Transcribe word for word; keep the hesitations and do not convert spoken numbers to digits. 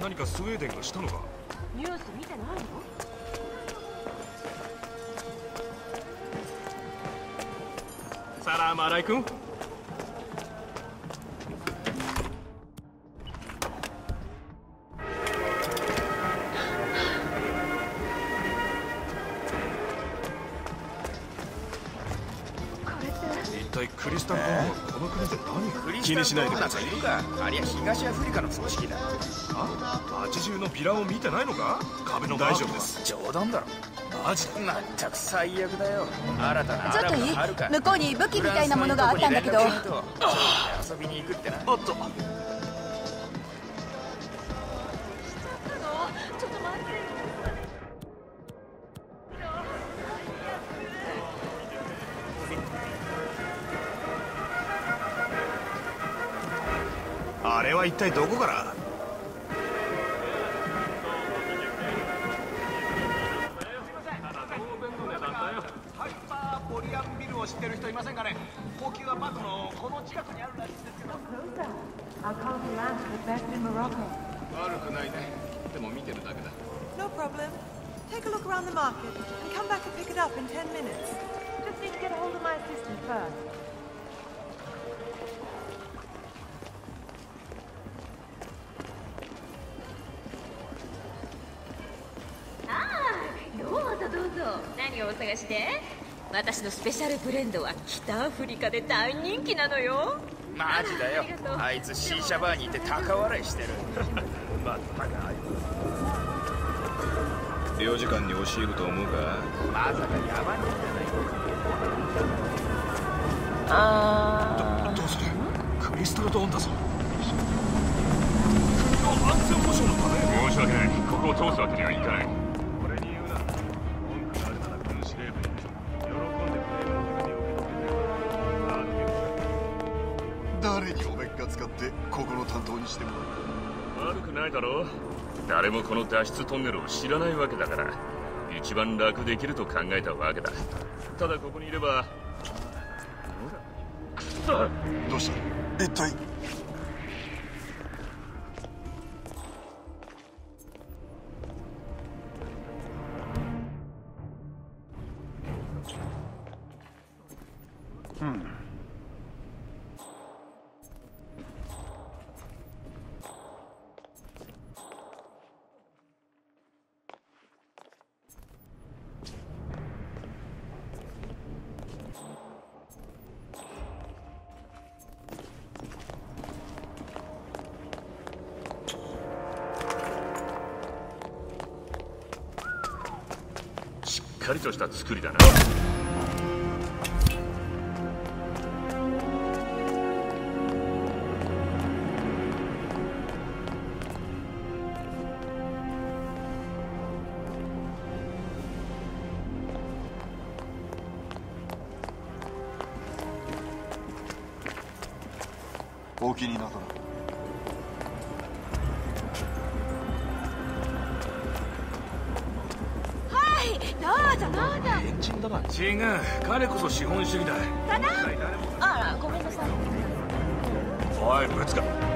何かスウェーデンがしたのか？ ニュース見てないの？ サラームアライ君。クリスタル・ボーンはこの国で何を？気にしないでください。いるか？ありゃ東アフリカの組織だ。あ、街中のビラを見てないのか？壁の大丈夫です。冗談だろ。マジだ。まったく最悪だよ。新たなアラブの春か。 向こうに武器みたいなものがあったんだけど。遊びに行くってな。 おっと。ちょっと待って。あれは一体どこから？ハイパーポリアンビルを知ってる人いませんかね？高級アパートのこの近くにあるらしいですけど。悪くないね。でも見てるだけだ。 No problem. Take a look around the market and come back and pick it up in ten minutes. Just need to get a hold of my assistant first. 何をお探しで？私のスペシャルブレンドは北アフリカで大人気なのよ。 マジだよ。あいつシーシャバーにいて高笑いしてる。まったくあいつ領事館に教えると思うか？ まさか野蛮人じゃない。 あー ど, どうする？クリスタルドーンだぞ。国の安全保障のため。申し訳ない。ここを通すわけにはいかない。 誰におべっか使ってここの担当にしても悪くないだろう。誰もこの脱出トンネルを知らないわけだから一番楽できると考えたわけだ。ただここにいればどうした一体。うんしっかりとした作りだな。 お気になったな。 はい、どうぞどうぞ。 変人だな。違う、彼こそ資本主義だ。 ただあら、ごめんなさい。 おい、ぶつか